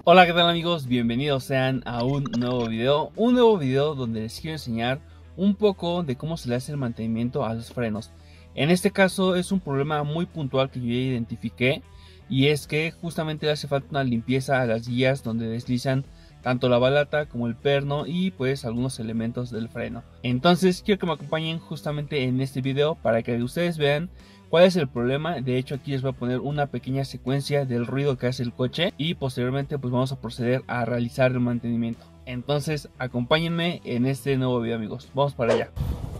Hola, ¿qué tal amigos? Bienvenidos sean a un nuevo video donde les quiero enseñar un poco de cómo se le hace el mantenimiento a los frenos. En este caso es un problema muy puntual que yo ya identifiqué, y es que justamente le hace falta una limpieza a las guías donde deslizan tanto la balata como el perno y pues algunos elementos del freno. Entonces quiero que me acompañen justamente en este video para que ustedes vean cuál es el problema. De hecho, aquí les voy a poner una pequeña secuencia del ruido que hace el coche y posteriormente pues vamos a proceder a realizar el mantenimiento. Entonces acompáñenme en este nuevo video, amigos. Vamos para allá.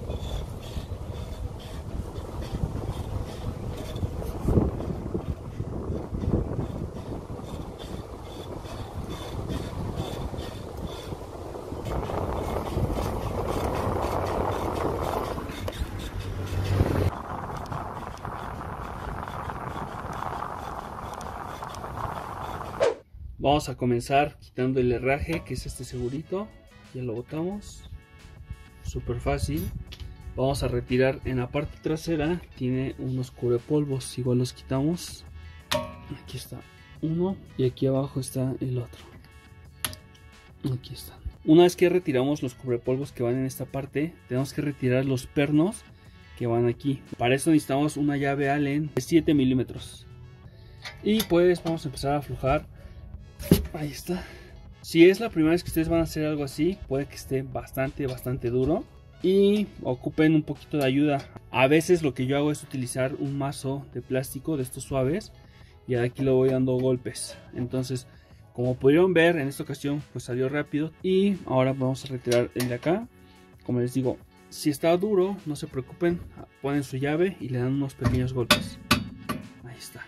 Vamos a comenzar quitando el herraje, que es este segurito. Ya lo botamos. Súper fácil. Vamos a retirar en la parte trasera. Tiene unos cubrepolvos. Igual los quitamos. Aquí está uno. Y aquí abajo está el otro. Aquí está. Una vez que retiramos los cubrepolvos que van en esta parte, tenemos que retirar los pernos que van aquí. Para eso necesitamos una llave Allen de 7 milímetros. Y pues vamos a empezar a aflojar. Ahí está. Si es la primera vez que ustedes van a hacer algo así, puede que esté bastante duro y ocupen un poquito de ayuda. A veces lo que yo hago es utilizar un mazo de plástico de estos suaves y aquí lo voy dando golpes. Entonces, como pudieron ver, en esta ocasión pues salió rápido. Y ahora vamos a retirar el de acá. Como les digo, si está duro, no se preocupen, ponen su llave y le dan unos pequeños golpes. Ahí está.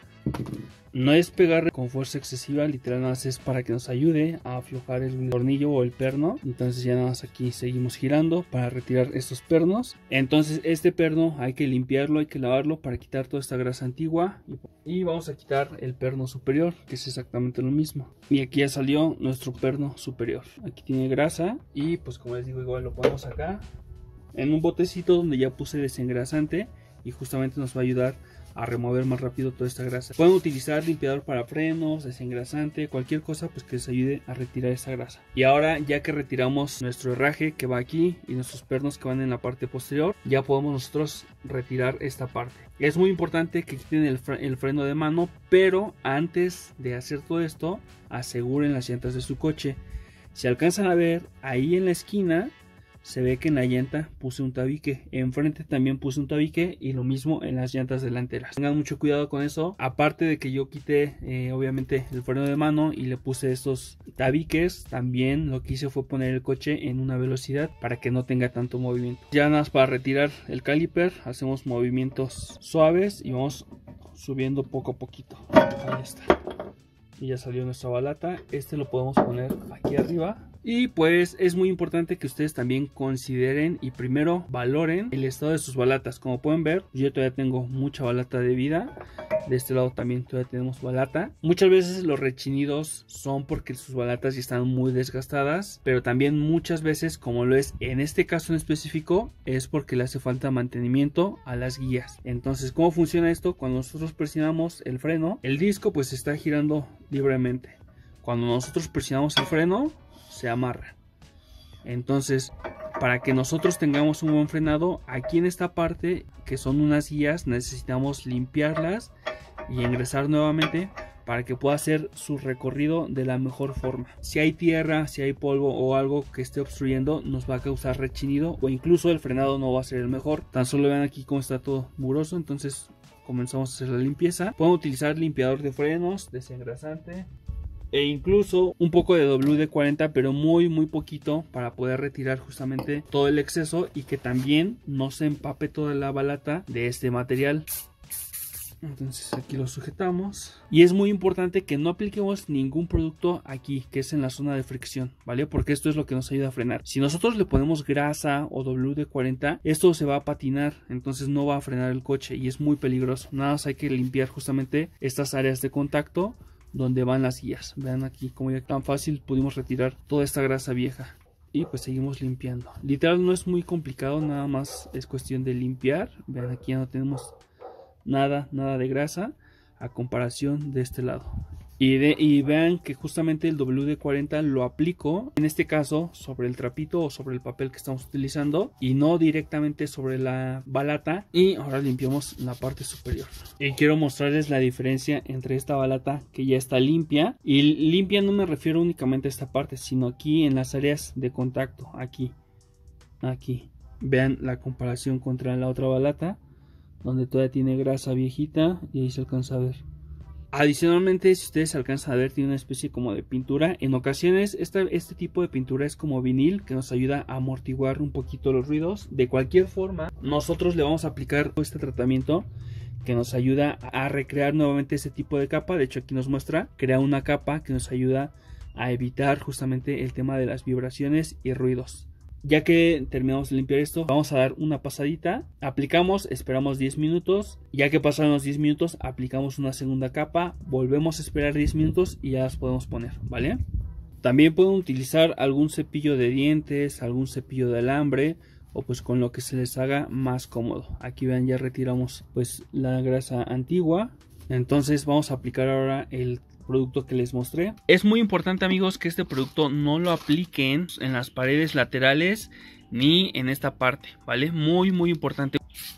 No es pegar con fuerza excesiva, literal nada más es para que nos ayude a aflojar el tornillo o el perno. Entonces ya nada más aquí seguimos girando para retirar estos pernos. Entonces este perno hay que limpiarlo, hay que lavarlo para quitar toda esta grasa antigua. Y vamos a quitar el perno superior, que es exactamente lo mismo. Y aquí ya salió nuestro perno superior. Aquí tiene grasa y pues como les digo, igual lo ponemos acá en un botecito donde ya puse desengrasante y justamente nos va a ayudar a remover más rápido toda esta grasa. Pueden utilizar limpiador para frenos, desengrasante, cualquier cosa pues que les ayude a retirar esta grasa. Y ahora, ya que retiramos nuestro herraje que va aquí y nuestros pernos que van en la parte posterior, ya podemos nosotros retirar esta parte. Es muy importante que quiten el freno de mano, pero antes de hacer todo esto, aseguren las llantas de su coche. Si alcanzan a ver, ahí en la esquina se ve que en la llanta puse un tabique, enfrente también puse un tabique y lo mismo en las llantas delanteras. Tengan mucho cuidado con eso. Aparte de que yo quité obviamente el freno de mano y le puse estos tabiques, también lo que hice fue poner el coche en una velocidad para que no tenga tanto movimiento. Ya nada más para retirar el caliper, hacemos movimientos suaves y vamos subiendo poco a poquito. Ahí está. Y ya salió nuestra balata. Este lo podemos poner aquí arriba. Y pues es muy importante que ustedes también consideren y primero valoren el estado de sus balatas. Como pueden ver, yo todavía tengo mucha balata de vida. De este lado también todavía tenemos balata. Muchas veces los rechinidos son porque sus balatas ya están muy desgastadas, pero también muchas veces, como lo es en este caso en específico, es porque le hace falta mantenimiento a las guías. Entonces, ¿cómo funciona esto? Cuando nosotros presionamos el freno, el disco pues está girando libremente. Cuando nosotros presionamos el freno, se amarra. Entonces, para que nosotros tengamos un buen frenado, aquí en esta parte que son unas guías, necesitamos limpiarlas y ingresar nuevamente para que pueda hacer su recorrido de la mejor forma. Si hay tierra, si hay polvo o algo que esté obstruyendo, nos va a causar rechinido o incluso el frenado no va a ser el mejor. Tan solo vean aquí cómo está todo mugroso. Entonces comenzamos a hacer la limpieza. Pueden utilizar limpiador de frenos, desengrasante e incluso un poco de WD-40, pero muy poquito, para poder retirar justamente todo el exceso y que también no se empape toda la balata de este material. Entonces aquí lo sujetamos y es muy importante que no apliquemos ningún producto aquí, que es en la zona de fricción, ¿vale? Porque esto es lo que nos ayuda a frenar. Si nosotros le ponemos grasa o WD-40, esto se va a patinar, entonces no va a frenar el coche y es muy peligroso. Nada más hay que limpiar justamente estas áreas de contacto donde van las guías. Vean aquí como ya tan fácil pudimos retirar toda esta grasa vieja. Y pues seguimos limpiando. Literal no es muy complicado, nada más es cuestión de limpiar. Vean aquí ya no tenemos nada de grasa a comparación de este lado. Y vean que justamente el WD-40 lo aplico, en este caso, sobre el trapito o sobre el papel que estamos utilizando y no directamente sobre la balata. Y ahora limpiamos la parte superior. Y quiero mostrarles la diferencia entre esta balata que ya está limpia. Y limpia no me refiero únicamente a esta parte, sino aquí en las áreas de contacto, aquí. Vean la comparación contra la otra balata, donde todavía tiene grasa viejita y ahí se alcanza a ver. Adicionalmente, si ustedes alcanzan a ver, tiene una especie como de pintura. En ocasiones este tipo de pintura es como vinil, que nos ayuda a amortiguar un poquito los ruidos. De cualquier forma, nosotros le vamos a aplicar este tratamiento que nos ayuda a recrear nuevamente ese tipo de capa. De hecho, aquí nos muestra, crea una capa que nos ayuda a evitar justamente el tema de las vibraciones y ruidos. Ya que terminamos de limpiar esto, vamos a dar una pasadita, aplicamos, esperamos 10 minutos, ya que pasaron los 10 minutos, aplicamos una segunda capa, volvemos a esperar 10 minutos y ya las podemos poner, ¿vale? También pueden utilizar algún cepillo de dientes, algún cepillo de alambre, o pues con lo que se les haga más cómodo. Aquí vean, ya retiramos pues la grasa antigua. Entonces vamos a aplicar ahora el producto que les mostré. Es muy importante, amigos, que este producto no lo apliquen en las paredes laterales ni en esta parte, ¿vale? Muy importante.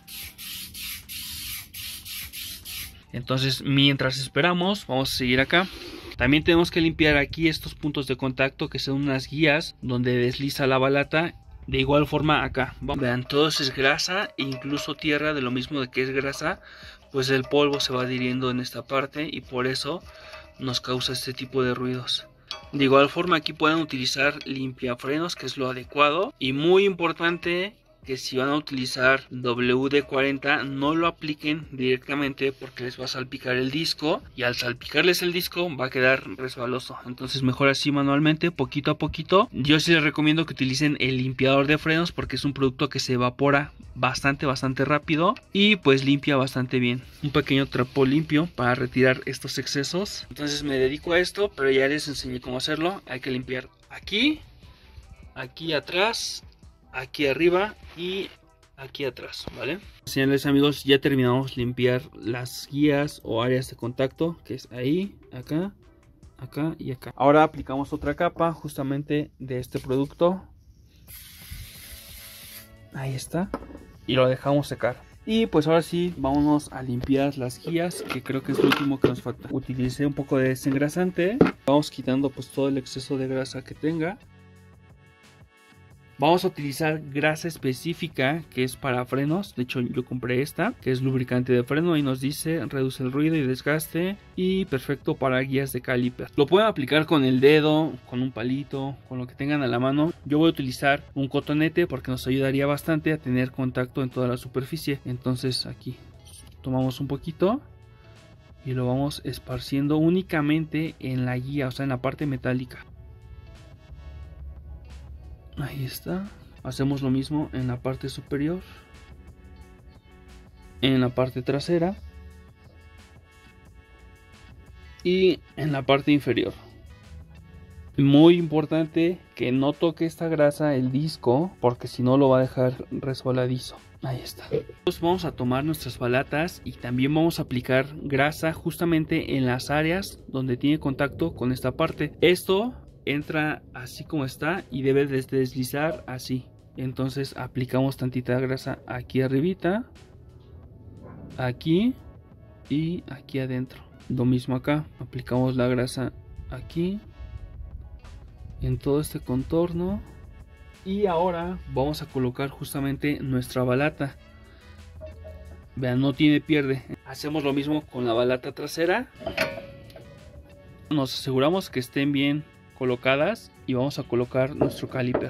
Entonces, mientras esperamos, vamos a seguir acá. También tenemos que limpiar aquí estos puntos de contacto, que son unas guías donde desliza la balata. De igual forma acá, vean, todo eso es grasa e incluso tierra. De lo mismo de que es grasa, pues el polvo se va adhiriendo en esta parte y por eso nos causa este tipo de ruidos. De igual forma, aquí pueden utilizar limpiafrenos, que es lo adecuado. Y muy importante, que si van a utilizar WD-40 no lo apliquen directamente, porque les va a salpicar el disco, y al salpicarles el disco va a quedar resbaloso. Entonces mejor así manualmente, poquito a poquito. Yo sí les recomiendo que utilicen el limpiador de frenos, porque es un producto que se evapora bastante rápido y pues limpia bastante bien. Un pequeño trapo limpio para retirar estos excesos. Entonces me dedico a esto, pero ya les enseñé cómo hacerlo. Hay que limpiar aquí atrás, aquí arriba y aquí atrás, ¿vale? Señores amigos, ya terminamos de limpiar las guías o áreas de contacto, que es ahí, acá, acá y acá. Ahora aplicamos otra capa justamente de este producto. Ahí está. Y lo dejamos secar. Y pues ahora sí, vámonos a limpiar las guías, que creo que es lo último que nos falta. Utilicé un poco de desengrasante. Vamos quitando pues todo el exceso de grasa que tenga. Vamos a utilizar grasa específica que es para frenos. De hecho yo compré esta, que es lubricante de freno, y nos dice reduce el ruido y desgaste y perfecto para guías de caliper. Lo pueden aplicar con el dedo, con un palito, con lo que tengan a la mano. Yo voy a utilizar un cotonete porque nos ayudaría bastante a tener contacto en toda la superficie. Entonces aquí tomamos un poquito y lo vamos esparciendo únicamente en la guía, o sea en la parte metálica. Ahí está. Hacemos lo mismo en la parte superior, en la parte trasera y en la parte inferior. Muy importante que no toque esta grasa el disco, porque si no lo va a dejar resbaladizo. Ahí está. Entonces vamos a tomar nuestras balatas y también vamos a aplicar grasa justamente en las áreas donde tiene contacto con esta parte. Esto entra así como está y debe deslizar así. Entonces aplicamos tantita grasa aquí arribita, aquí y aquí adentro. Lo mismo acá, aplicamos la grasa aquí en todo este contorno. Y ahora vamos a colocar justamente nuestra balata. Vean, no tiene pierde. Hacemos lo mismo con la balata trasera. Nos aseguramos que estén bien colocadas y vamos a colocar nuestro caliper.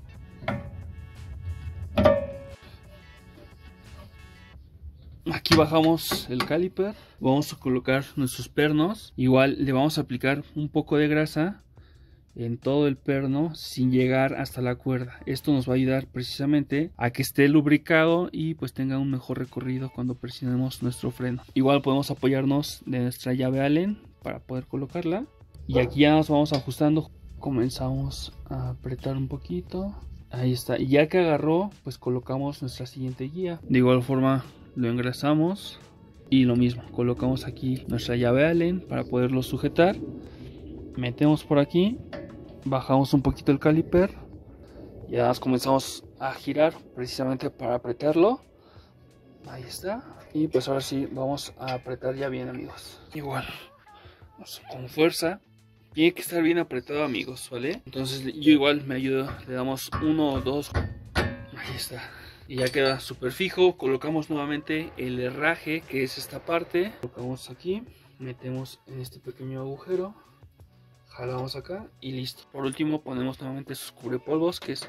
Aquí bajamos el caliper, vamos a colocar nuestros pernos. Igual le vamos a aplicar un poco de grasa en todo el perno sin llegar hasta la cuerda. Esto nos va a ayudar precisamente a que esté lubricado y pues tenga un mejor recorrido cuando presionemos nuestro freno. Igual podemos apoyarnos de nuestra llave Allen para poder colocarla. Y aquí ya nos vamos ajustando. Comenzamos a apretar un poquito. Ahí está. Y ya que agarró, pues colocamos nuestra siguiente guía. De igual forma lo engrasamos. Y lo mismo, colocamos aquí nuestra llave Allen para poderlo sujetar. Metemos por aquí, bajamos un poquito el caliper. Ya comenzamos a girar precisamente para apretarlo. Ahí está. Y pues ahora sí vamos a apretar ya bien, amigos. Igual, con fuerza. Tiene que estar bien apretado, amigos, ¿vale? Entonces yo igual me ayudo. Le damos 1 o 2. Ahí está. Y ya queda súper fijo. Colocamos nuevamente el herraje, que es esta parte. Colocamos aquí. Metemos en este pequeño agujero. Jalamos acá y listo. Por último ponemos nuevamente sus cubrepolvos, que es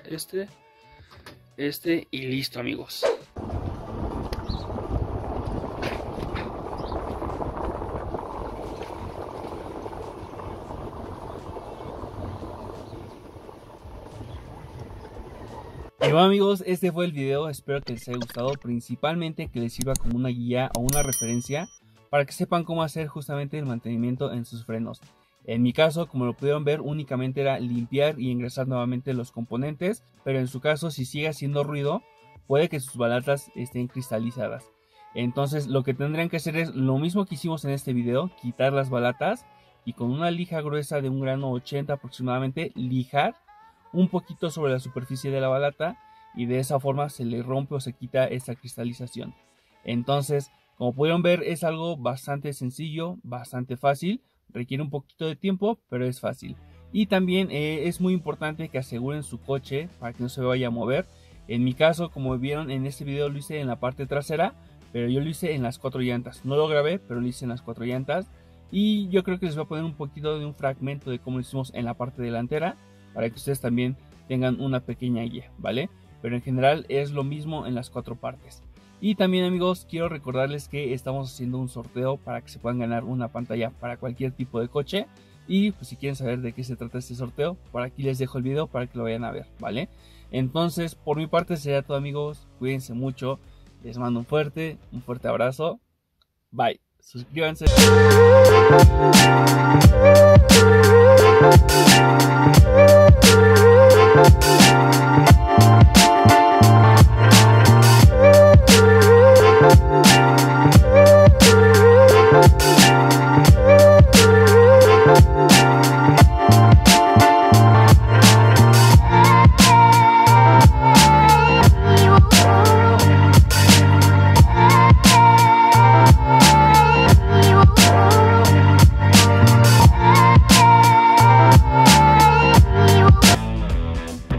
este y listo, amigos. Y bueno, amigos, este fue el video. Espero que les haya gustado, principalmente que les sirva como una guía o una referencia para que sepan cómo hacer justamente el mantenimiento en sus frenos. En mi caso, como lo pudieron ver, únicamente era limpiar y ingresar nuevamente los componentes, pero en su caso, si sigue haciendo ruido, puede que sus balatas estén cristalizadas. Entonces lo que tendrían que hacer es lo mismo que hicimos en este video, quitar las balatas y con una lija gruesa de 1 grano 80 aproximadamente, lijar un poquito sobre la superficie de la balata y de esa forma se le rompe o se quita esta cristalización. Entonces, como pudieron ver, es algo bastante sencillo, bastante fácil. Requiere un poquito de tiempo, pero es fácil. Y también es muy importante que aseguren su coche para que no se vaya a mover. En mi caso, como vieron en este video, lo hice en la parte trasera, pero yo lo hice en las 4 llantas. No lo grabé, pero lo hice en las 4 llantas. Y yo creo que les voy a poner un poquito de un fragmento de cómo lo hicimos en la parte delantera, para que ustedes también tengan una pequeña guía, ¿vale? Pero en general es lo mismo en las 4 partes. Y también, amigos, quiero recordarles que estamos haciendo un sorteo para que se puedan ganar una pantalla para cualquier tipo de coche. Y pues si quieren saber de qué se trata este sorteo, por aquí les dejo el video para que lo vayan a ver, ¿vale? Entonces, por mi parte sería todo, amigos. Cuídense mucho. Les mando un fuerte abrazo. Bye. Suscríbanse.